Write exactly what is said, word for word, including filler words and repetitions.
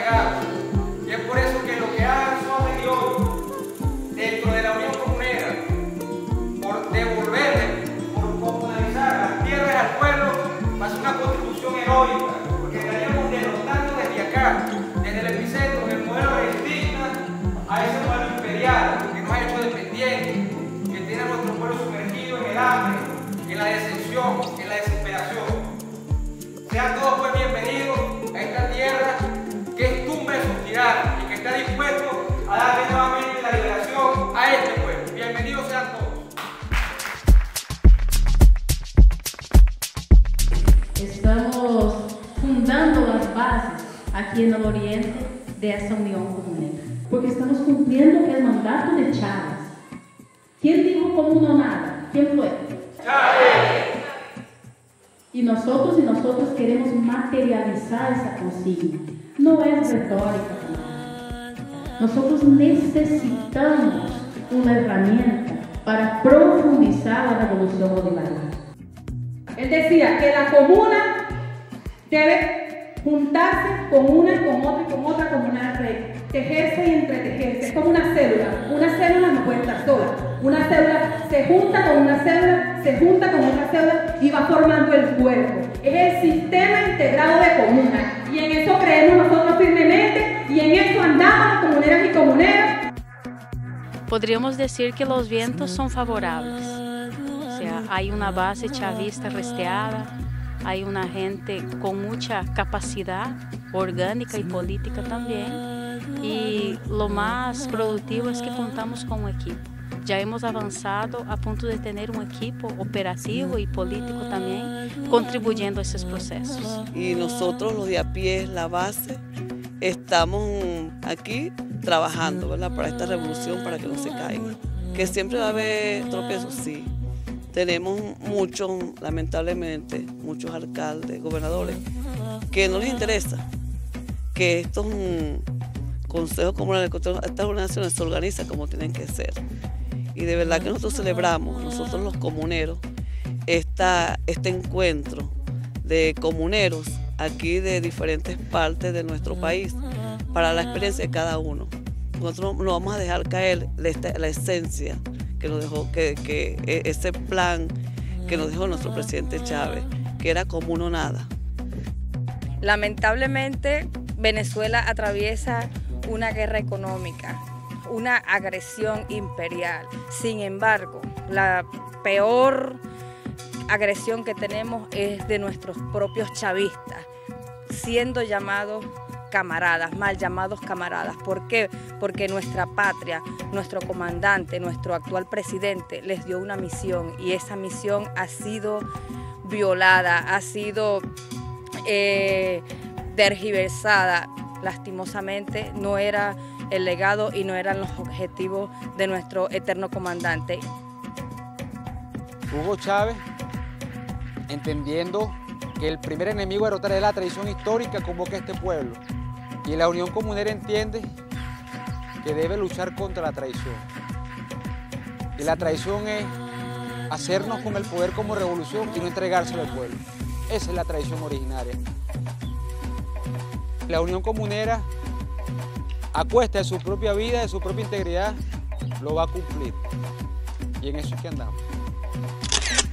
legado. Y es por eso que lo que hagan Sombra y hoy, dentro de la Unión Comunera, por devolverle, por comunalizar las tierras al pueblo, va a ser una contribución heroica, porque estaríamos derrotando desde acá, desde el epicentro, del modelo resistista a ese modelo imperial que nos ha hecho dependientes, que tiene a nuestro pueblo sumergido en el hambre, en la decepción, en la desesperación. Sean todos pues bienvenidos a esta tierra que es tumba de sus tiranos y que está dispuesto a darle nuevamente la liberación a este pueblo. Bienvenidos sean todos. Estamos fundando las bases aquí en el oriente de esa unión comunera, porque estamos cumpliendo el mandato de Chávez. ¿Quién dijo común o nada? ¿Quién fue? ¡Chávez! Y nosotros y nosotros queremos materializar esa consigna. No es retórica. Nosotros necesitamos una herramienta para profundizar la revolución bolivariana. Él decía que la comuna debe juntarse con una, con otra y con otra como una red, tejerse y entretejerse. Es como una célula. Una célula no puede estar sola. Una célula se junta con una célula, se junta con otra célula y va formando el cuerpo. Es el sistema integrado de comuna. Y en eso creemos nosotros firmemente y en eso andamos comuneras y comuneros. Podríamos decir que los vientos son favorables. O sea, hay una base chavista resteada, hay una gente con mucha capacidad orgánica y política también. Y lo más productivo es que contamos con un equipo. Ya hemos avanzado a punto de tener un equipo operativo y político también contribuyendo a esos procesos. Y nosotros los de a pie, la base, estamos aquí trabajando, ¿verdad?, para esta revolución, para que no se caiga. Que siempre va a haber tropiezos, sí. Tenemos muchos, lamentablemente, muchos alcaldes, gobernadores, que no les interesa que estos consejos comunales, estas organizaciones se organizan como tienen que ser. Y de verdad que nosotros celebramos, nosotros los comuneros, esta, este encuentro de comuneros aquí de diferentes partes de nuestro país para la experiencia de cada uno. Nosotros no vamos a dejar caer la, la esencia que nos dejó, que, que ese plan que nos dejó nuestro presidente Chávez, que era común o nada. Lamentablemente, Venezuela atraviesa una guerra económica, una agresión imperial. Sin embargo, la peor agresión que tenemos es de nuestros propios chavistas, siendo llamados camaradas, mal llamados camaradas. ¿Por qué? Porque nuestra patria, nuestro comandante, nuestro actual presidente les dio una misión y esa misión ha sido violada, ha sido eh, tergiversada. Lastimosamente no era el legado y no eran los objetivos de nuestro eterno comandante. Hugo Chávez, entendiendo que el primer enemigo a derrotar es la traición histórica, convoca a este pueblo. Y la Unión Comunera entiende que debe luchar contra la traición. Y la traición es hacernos con el poder como revolución y no entregárselo al pueblo. Esa es la traición originaria. La Unión Comunera, a cuesta de su propia vida, de su propia integridad, lo va a cumplir. Y en eso es que andamos.